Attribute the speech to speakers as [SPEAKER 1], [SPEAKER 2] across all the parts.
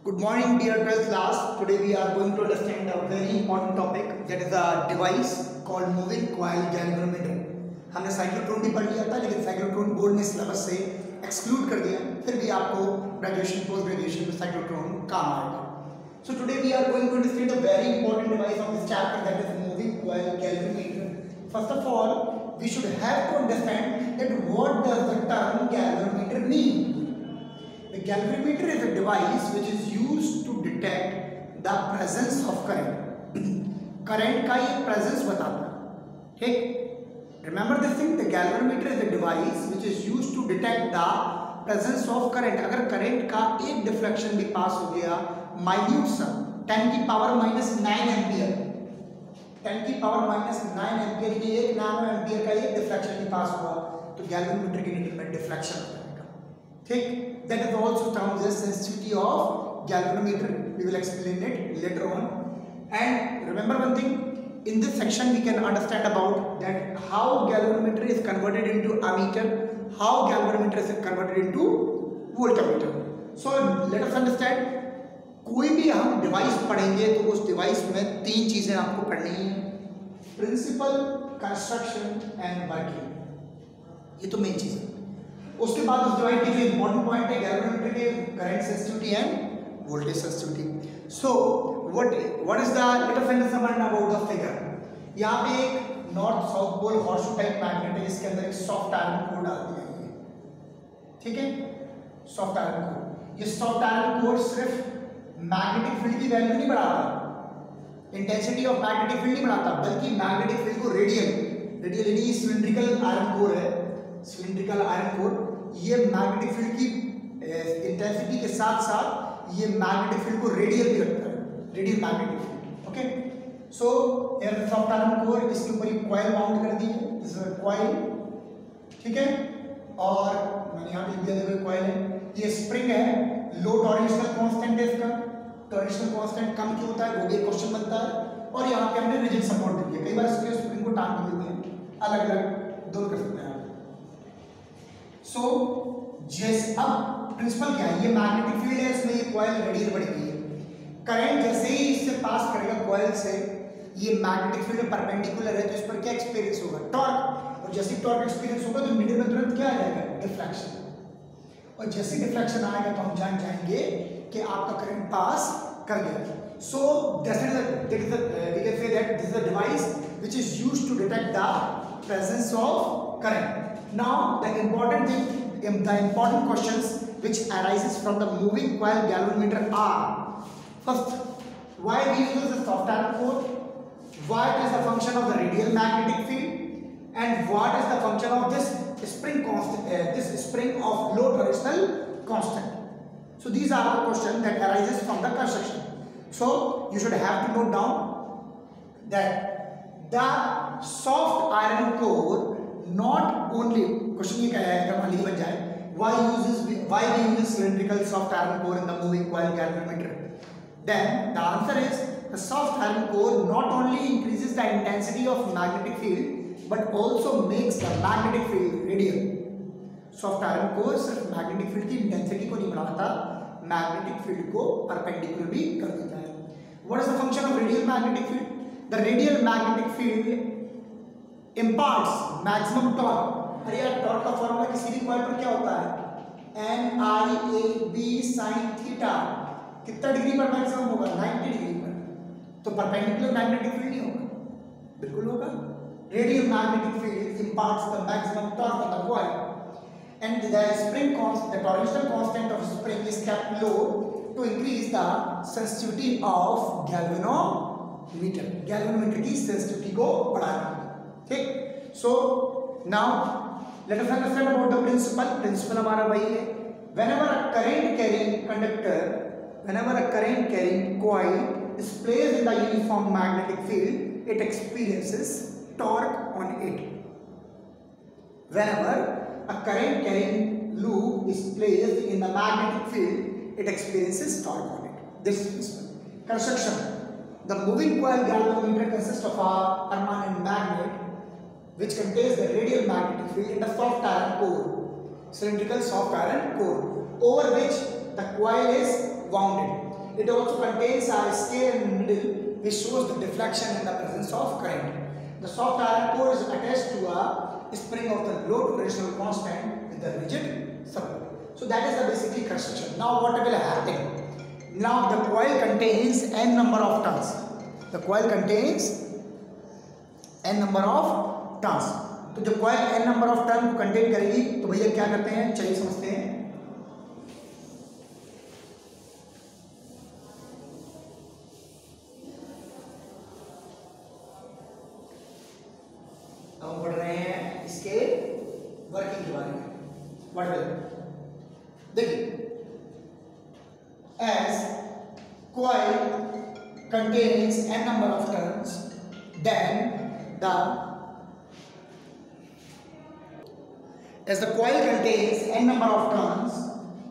[SPEAKER 1] Good morning, dear 12th class. Today we are going to understand a very important topic, that is a device called moving coil galvanometer. हमने cyclotron भी पढ़ लिया था, लेकिन cyclotron board ने syllabus से exclude कर दिया. फिर भी आपको ग्रेजुएशन पोस्ट ग्रेजुएशन में साइक्लोट्रॉन काम आएगा. So today we are going to understand a very important device of this chapter, that is moving coil galvanometer. First of all, we should have to understand that what does the term galvanometer mean. The galvanometer is a device which is used to detect the presence of current. Current का ये presence बताता है. ठीक. Remember this thing. The galvanometer is a device which is used to detect the presence of current. अगर current का एक deflection भी पास हो गया, minute सा 10 की पावर -9 एम्पियर, 10 की पावर -9 एम्पियर की एक नैनो एम्पियर का एक डिफ्लेक्शन भी पास हुआ, तो galvanometer के नीडल में डिफ्लेक्शन हो जाएगा. ठीक. That is also termed as sensitivity of galvanometer. We will explain it later on. And remember one thing, in this section we can understand about that how galvanometer is converted into ammeter, how galvanometer is converted into voltmeter. So let us understand. कोई भी हम device पढ़ेंगे तो उस device में तीन चीजें आपको पढ़नी है: प्रिंसिपल, कंस्ट्रक्शन एंड वर्किंग. ये तो मेन चीज है. उसके बाद उस डिवाइस की जो इंपॉर्टेंट पॉइंट है गैल्वेनोमीटर के, current sensitivity and voltage sensitivity. So what is the, let us understand about the figure. यहाँ पे एक north south pole horseshoe type magnet है, जिसके अंदर एक सॉफ्ट आयरन कोर डाल दिया है. ठीक है, सॉफ्ट आयरन कोर. ये सॉफ्ट आयरन कोर सिर्फ मैग्नेटिक फील्ड की वैल्यू नहीं बढ़ाता, इंटेंसिटी ऑफ मैग्नेटिक फील्ड नहीं बढ़ाता, बल्कि मैग्नेटिक फील्ड को रेडियल यानी सिलिंड्रिकल आयरन कोर है, सिलिंड्रिकल आयरन कोर. ये मैग्नेटिक फील्ड की इंटेंसिटी के साथ साथ ये मैग्नेटिक फील्ड को रेडियल भी रखता है, radial magnetic field. Okay. So here the soft iron core, इसके ऊपर एक कॉइल माउंट कर दी है, दिस इज अ कॉइल. ठीक है. और मैंने यहाँ पे लिख दिया, देखो कॉइल है. ये स्प्रिंग है, लो टॉरशनल कांस्टेंट है इसका. टॉरशनल कांस्टेंट कम क्यों होता है वो भी एक क्वेश्चन बनता है. और यहाँ पे हमने रिजिड सपोर्ट दे दिया. कई बार इसके स्प्रिंग को टांग भी देते हैं, अलग अलग दोनों कर सकते हैं. सो जैसे अब प्रिंसिपल क्या है, ये मैग्नेटिक फील्ड है, इसमें ये कॉइल रेडियल बढ़ गई है. करंट जैसे ही इससे पास करेगा कॉइल से, ये मैग्नेटिक फील्ड में परपेंडिकुलर है, तो इस पर क्या एक्सपीरियंस होगा, टॉर्क. और जैसे ही टॉर्क एक्सपीरियंस होगा तो मिडिल में तुरंत क्या आ जाएगा, डिफ्लेक्शन. और जैसे डिफ्लेक्शन आएगा तो हम जान जाएंगे कि आपका करंट पास कर गया. So that is we can say that this is a device which is used to detect the presence of current. Now the important thing, the important questions which arises from the moving coil galvanometer are: first, why we use the soft iron core, what is the function of the radial magnetic field, and what is the function of this spring constant, this spring of low torsional constant. So these are the questions that arises from the construction. So you should have to note down that the soft iron core not only, question ये क्या है, अगर मान लीजिए बन जाए, why we use cylindrical soft iron core in the moving coil galvanometer, then the answer is the soft iron core not only increases the intensity of magnetic field but also makes the magnetic field radial. soft iron core सिर्फ magnetic field की intensity को नहीं बढ़ाता, magnetic field को perpendicular भी कर देता है. What is the function of radial magnetic field? The radial magnetic field imparts maximum torque. अरे यार, टॉर्क का फॉर्मूला किसी भी कॉइल पर क्या होता है, NIAB sin थीटा. कितना डिग्री पर मैक्सिमम होगा, 90 डिग्री पर. तो परपेंडिकुलर मैग्नेटिक फील्ड नहीं होगा, बिल्कुल होगा. Radial magnetic field imparts the maximum torque on the coil, and the spring constant, the torsional constant of spring is kept low to increase the sensitivity of galvanometer. galvanometer की sensitivity को बढ़ाना. ठीक. So now let us understand about the principle. Principle हमारा वही है, whenever a current carrying coil is placed in the uniform magnetic field, it experiences torque on it. Whenever a current carrying loop is placed in the magnetic field, it experiences torque on it. This is principle. Construction. The moving coil galvanometer consists of a permanent magnet which contains the radial magnetic field in the soft iron core, cylindrical soft iron core, over which the coil is wounded. It also contains a scale in the middle which shows the deflection and the presence of current. The soft iron core is attached to a spring of the low rotational constant with the rigid support. So that is the basically construction. Now what will happen? Now the coil contains n number of turns. The coil contains n number of turns. तो जब coil n number of turn को contain करेगी तो भैया क्या करते हैं, चलिए समझते हैं. हम पढ़ रहे हैं इसके वर्किंग के बारे में. व्हाट विल, देखिए, as coil contains n number of turns, then as the coil contains n number of turns,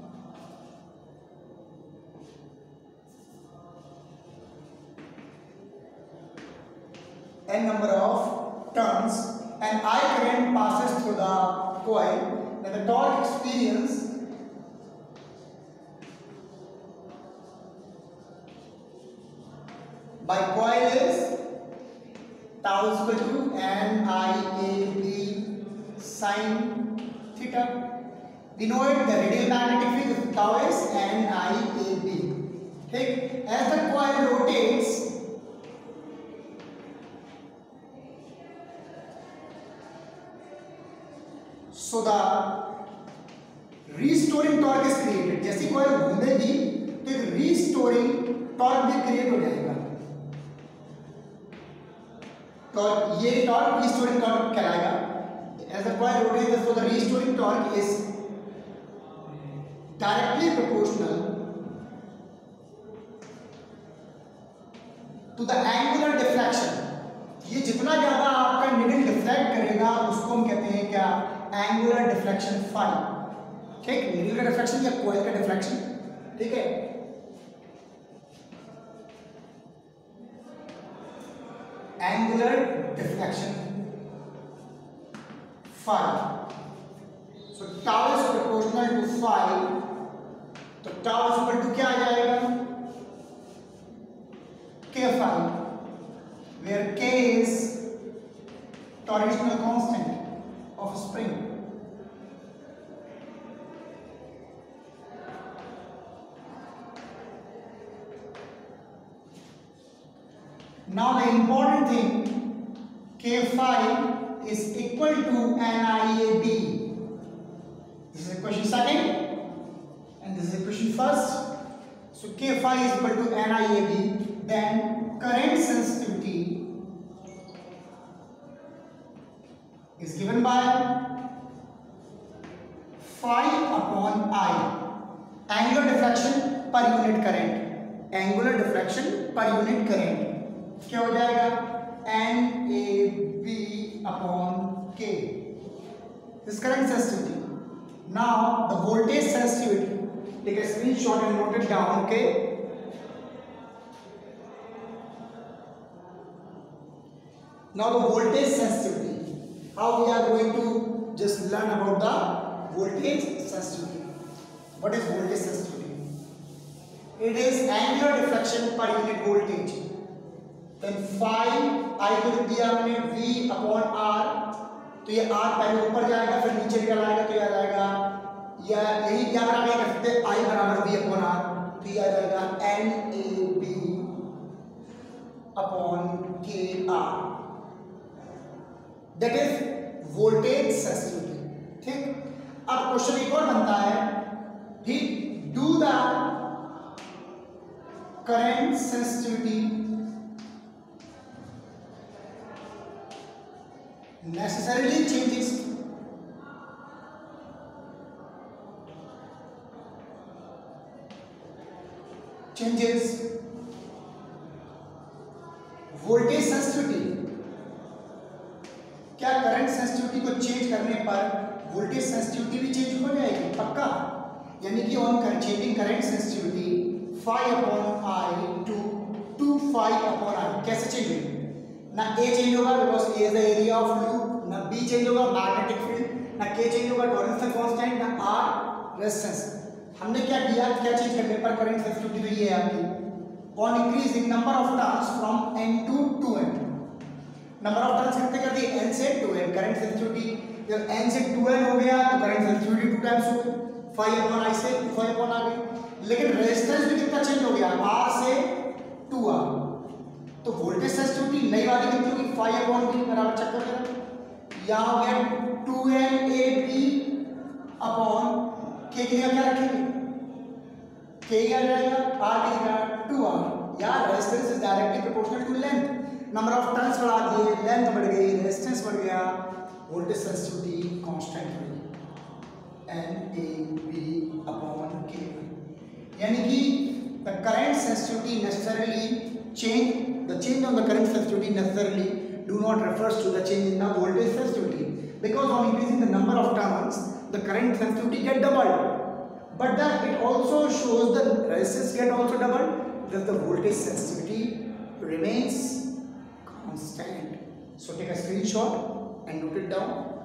[SPEAKER 1] and I current passes through the coil, then the torque experienced by coil is tau is equal to NIAB sin theta. Denote the radial magnetic field, tau is NIAB. ठीक, as the coil rotates, so the restoring torque is created. जैसी coil घूमेगी तो एक restoring torque भी create हो जाएगा. तो ये torque restoring torque कहलाएगा. As the coil rotates, so the restoring torque is directly proportional to the angular deflection. ये जितना ज्यादा आपका needle deflect करेगा उसको हम कहते हैं क्या, angular deflection phi. ठीक, needle का deflection या coil का deflection. ठीक है, angular deflection phi. So tau is proportional to phi. तो tau is equal to क्या आ जाएगा, k phi, where k is torsional constant of spring. Now the important thing, k phi is equal to NIAB. This is equation second and this is equation first. So k phi is equal to NIAB. Then current sensitivity is given by phi upon I. Angular deflection per unit current. Angular deflection per unit current क्या हो जाएगा, NAB upon K. This is current sensitivity. Now the voltage sensitivity. Take a screenshot and note it down. Okay. Now the voltage sensitivity. How we are going to just learn about the voltage sensitivity. What is voltage sensitivity? It is angular deflection per unit voltage. Then phi I को लिख दिया हमने V upon R. तो ये R पहले ऊपर जाएगा फिर नीचे निकल आएगा, तो ये आ जाएगा, या यही याद रखना कर सकते हैं I बराबर V upon R. तो ये आ जाएगा NAB upon KR. That is voltage sensitivity. ठीक, अब क्वेश्चन एक और बनता है, ठीक, do the current sensitivity necessarily changes voltage sensitivity. क्या करंट सेंसिटिविटी को चेंज करने पर वोल्टेज सेंसिटिविटी भी चेंज हो जाएगी? पक्का, यानी कि on changing current sensitivity phi upon I to 2 phi upon I कैसे चेंज होगी? ना A चेंज होगा because A is the area of loop, ना B चेंज होगा मैग्नेटिक फील्ड, ना K चेंज होगा टॉरशनल कांस्टेंट, ना R रेजिस्टेंस. हमने क्या किया, क्या चेंज करने पर करंट सेंसिटिविटी तो ये है आपकी on increasing number of turns from n to 2n. Number of turns कितने कर दिए, n से 2n. करंट सेंसिटिविटी जब n से 2n हो गया तो करंट सेंसिटिविटी 2 टाइम्स हो गई, 5/I से 5 आ गई. लेकिन रेजिस्टेंस भी कितना चेंज हो गया, R से 2R. तो वोल्टेज सेंसिटिविटी नई वाली कितनी होगी, 5/B बराबर चक्कर में यहाँ हो गया 2NAP अपॉन K की जगह क्या रखेंगे, K क्या रहेगा, R की जगह 2R. या resistance is directly proportional to length. Number of turns बढ़ा दिए, लेंथ बढ़ गई, रेजिस्टेंस बढ़ गया, वोल्टेज सेंसिटिविटी कांस्टेंट रही, NAP अपॉन K. यानी कि the current sensitivity necessarily the change on the current sensitivity necessarily do not refers to the change in the voltage sensitivity, because on increasing the number of turns the current sensitivity get doubled, but it also shows the resistance get also doubled, thus the voltage sensitivity remains constant. So take a screenshot and note it down.